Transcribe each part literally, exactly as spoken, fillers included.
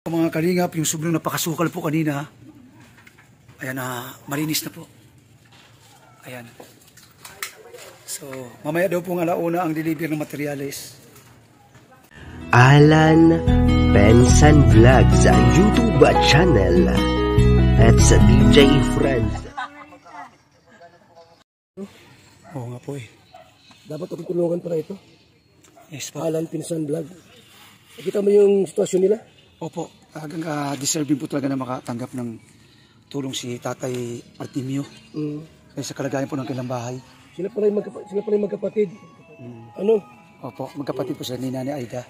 Mga kalingap, yung sobrang napakasukal po kanina, ayan na, uh, malinis na po. Ayan. So, mamaya daw pong alauna ang deliver ng materyales. Alan Benson Vlog sa YouTube channel at sa D J Friends. Oo nga po eh. Dapat tutulungan pala ito. Yes po. Alan Benson Vlog. Nakita mo yung sitwasyon nila? Opo, hanggang uh, deserving po talaga na makatanggap ng tulong si Tatay Artemio. Mm. Kaya sa kalagayan po ng kailang bahay. Sila pala yung, magkapa sila pala yung magkapatid. Mm. Ano? Opo, magkapatid po sila ni Nanay Aida.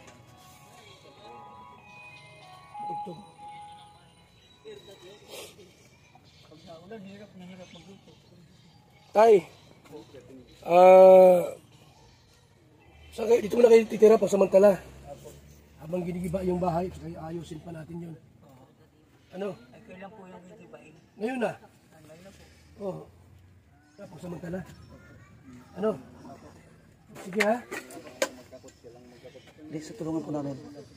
Tay, ah, uh, dito mo na kayo titira pang samantala. Habang ginigiba yung bahay, kaya ayusin pa natin yun. Ano? Ay, kailan po yung gigibain? Ngayon na. Ngayon na po. Oo. Tapos samantala. Ano? Sige ha? Hindi, sa tulungan po namin.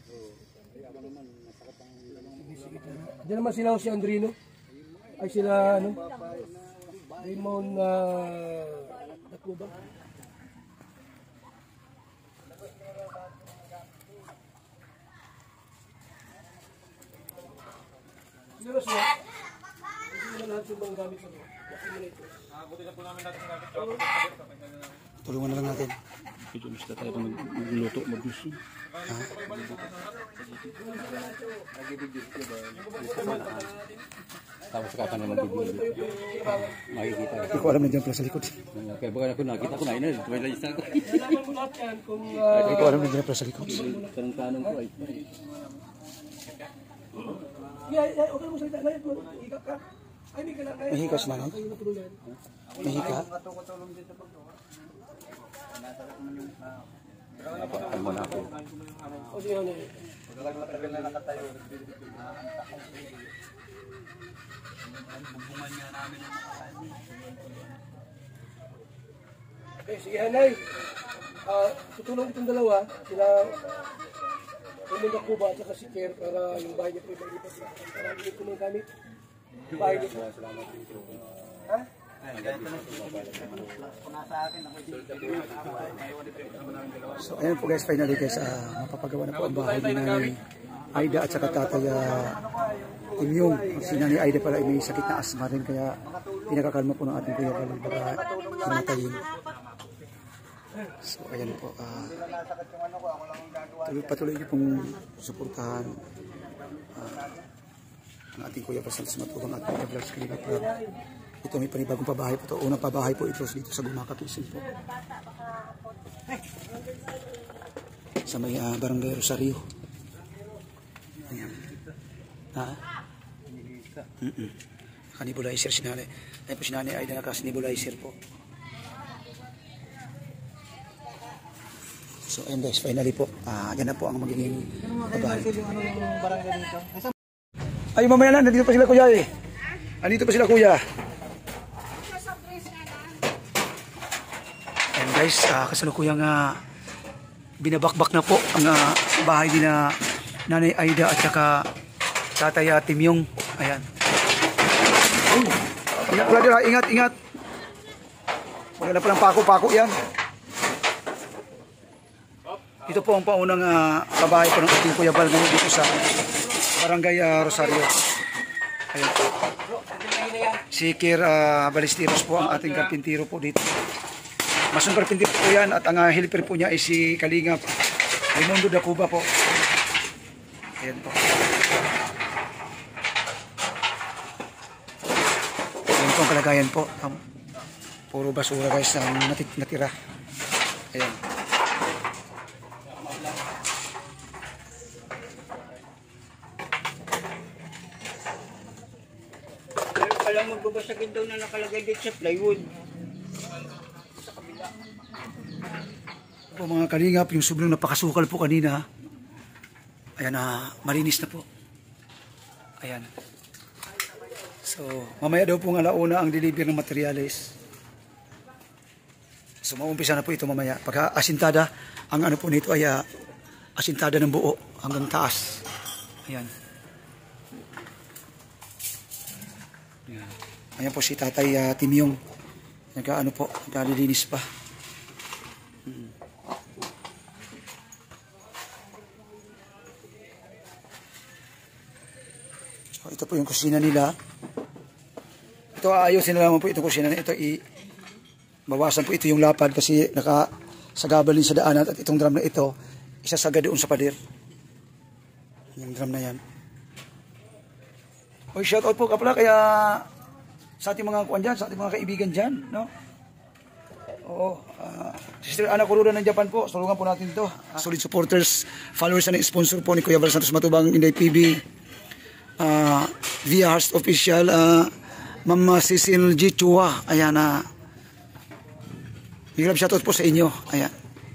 Sige, sige. Diyan naman sila si Andrino. Ay sila, ano? Raymond, uh, Tacuba. Sino siya? Sino na lahat yung mga gamit sa mga? Tulungan na lang natin. Medyo gusto tayo magluto, magluto. Ha? Tapos sa kata naman bibili. Makikita. Hindi ko alam na dyan pala sa likod. Kaya baka ako nakita ko na ina. May lang isa ko. Nalaman mo lahat yan kung... Hindi ko alam na dyan pala sa likod. Tanong-tanong ko ay. Yeah, yeah, okay mo salita na yan. Hika ka. Ay, may ka lang. May hika si Nanay? May hika? Napakal mo na ako. O sige, ano yun? Okay, sige Hanay. Uh, tutulong itong dalawa. Sila Raymond Tacuba at saka si Kerr para yung bahay niya po ibang-ibang sila. Para hindi ko nang gamit. Yung bahay niya po. Ha? So ayan po guys, finally guys, uh, mapapagawa na po ang bahay ni Nanay Aida at saka Tatay uh, Timyong. Si Nanay Aida pala ay may sakit na asma rin, kaya pinakakalma po ng ating kuya pala para mamatayin. So ayan po, uh, tuloy, patuloy niyo pong suportahan uh, ang ating kuya Pasal sa matulong at mga vlogs Kalingap Vlog. Ito may panibagong pabahay po ito. Unang pabahay po ito dito sa Gumaka Quezon po. Sa may uh, Barangay Rosario. Ayan. Ha? Mm -mm. Naka-nebulizer si Nanay. Ayan po si Nanay ay naka-nebulizer po. So ayan guys, finally po. Uh, yan na po ang magiging pabahay. Ay, mamaya na. Nandito pa sila kuya eh. Nandito pa sila kuya. Ayan guys, uh, kasalukuyang uh, binabakbak na po ang uh, bahay nila Nanay Aida at saka Tatay Timyong. Ayan. Oh, ingat pala dira, ingat, ingat. Wala pa ng pako-pako yan. Ito po ang paunang uh, kabahay po ng ating Kuya Bal ngayon dito sa Barangay uh, Rosario. Ayan po. Si Kir uh, Balisteros po ang ating karpintero po dito. Masong karpintero po yan at ang uh, helper po niya ay si Kalingap Raymond Tacuba po. Ayan po. Ayan po ang kalagayan po. Um, puro basura guys ang natit natira. Ayan. Alam mo, babasagin daw na nakalagay dito sa plywood. Sa kabila. Po mga kalingap, yung sobrang napakasukal po kanina. Ayan na, uh, malinis na po. Ayan. So, mamaya daw pong alauna ang deliver ng materyales. So, maumpisa na po ito mamaya. Pagka asintada, ang ano po nito ay uh, asintada ng buo hanggang taas. Ayan. Ayan. Ayan po si Tatay uh, Timyong. Nag-ano po, nag-alilinis pa. Hmm. So, ito po yung kusina nila. Ito aayusin na naman po itong kusina na ito. I bawasan po ito yung lapad kasi nakasagabal din sa daanan at itong drum na ito isasaga doon sa pader. Yung drum na yan. Oy, shout out po kapala kaya sa ating mga kuwan dyan, sa ating mga kaibigan dyan, no? Oo. Uh, Sister Ana Kuruda ng Japan po, tulungan po natin ito. Uh, solid supporters, followers na sponsor po ni Kuya Val Santos Matubang, Inday P B, uh, Via Hearst Official, uh, Mama Cecil G. Chua, ayan na. Uh, Big love shoutout po sa inyo. Ayan.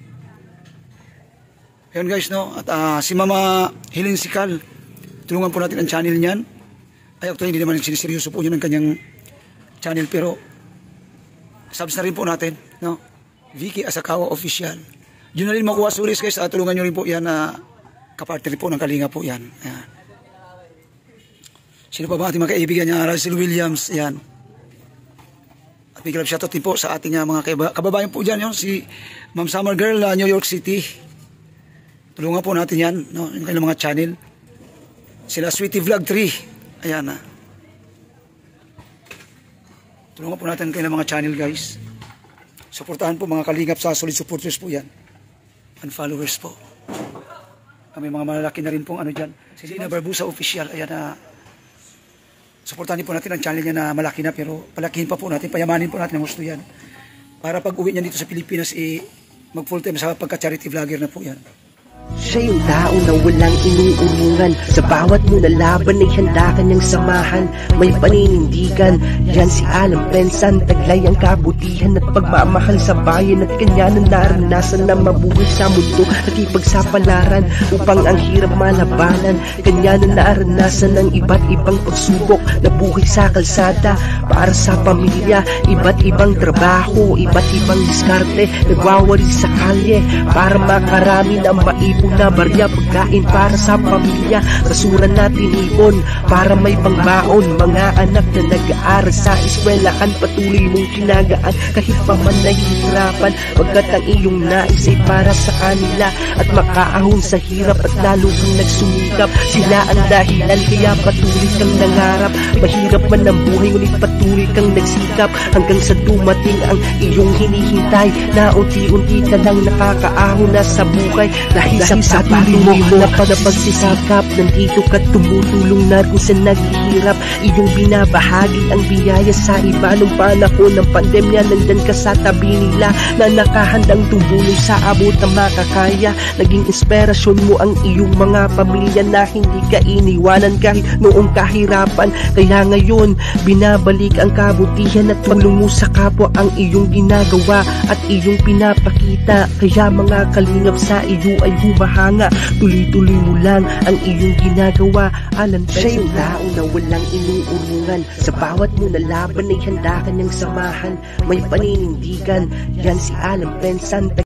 Ayan guys, no? At uh, si Mama Helen Sikal, tulungan po natin ang channel niyan. Ay, actually, hindi naman siniseryoso po yun ang kanyang channel, pero subs na rin po natin, no? Vicky Asakawa Official. Yun na rin makuha sulis guys. Uh, tulungan nyo rin po yan na uh, kapartner po ng Kalinga po yan. Ayan. Sino pa ba ating mga kaibigan niya? Russell Williams, ayan. At big love shoutout din po sa ating uh, mga kababayan po dyan, yun, si Ma'am Summer Girl, uh, New York City. Tulungan po natin yan, no, yung kanilang mga channel. Sila Sweetie Vlog three. Ayan na. Uh. Tulungan po natin kanilang mga channel guys. Suportahan po mga kalingap sa solid supporters po yan. And followers po. Kami mga malalaki na rin pong ano dyan. Si Zina Barbusa Official. Ayan na. Uh, Suportahan po natin ang channel niya na malaki na, pero palakihin pa po natin, payamanin po natin ang gusto yan. Para pag uwi niya dito sa Pilipinas, eh, mag full time sa pagka-charity vlogger na po yan. Siya yung tao na walang inuurungan. Sa bawat muna laban ay handa kanyang samahan. May paninindigan, yan si Alan Pensan. Taglay ang kabutihan at pagmamahal sa bayan. At kanya na naranasan na mabuhay sa mundo at ipagsapalaran upang ang hirap malabanan. Kanya na naranasan ng iba't ibang pagsubok na buhay sa kalsada para sa pamilya. Iba't ibang trabaho, iba't ibang diskarte, nagwawari sa kalye para makarami na maibig na barya pagkain para sa pamilya. Rasuran natin ipon para may pangbaon. Mga anak na nag-aaral sa eskwelahan, patuloy mong tinagaan kahit pa man nahihirapan, pagkat ang iyong nais ay para sa kanila at makaahon sa hirap at lalo kang nagsumikap. Sila ang dahilan kaya patuloy kang nangarap. Mahirap man ang buhay ngunit patuloy kang nagsikap hanggang sa dumating ang iyong hinihintay na unti-unti ka lang nakakaahon na sa buhay dahil Dahil sa patuloy mo na pagpagsisakap, nandito ka tumutulong na kung sa naghihirap. Iyong binabahagi ang biyaya sa iba. Nung panahon ng pandemya, nandyan ka sa tabi nila na nakahandang tumulong sa abot na makakaya. Naging inspirasyon mo ang iyong mga pamilya na hindi ka iniwanan kahit noong kahirapan. Kaya ngayon, binabalik ang kabutihan at tulong mo sa kapwa ang iyong ginagawa at iyong pinapakita. Kaya mga kalingap sa iyo ay humahanga, tuloy-tuloy mo lang ang iyong ginagawa. Alan Pensan, siya yung tao na walang inuurungan. Sa bawat mo na laban ay handa kanyang samahan. May paninindigan, yan si Alan Pensan.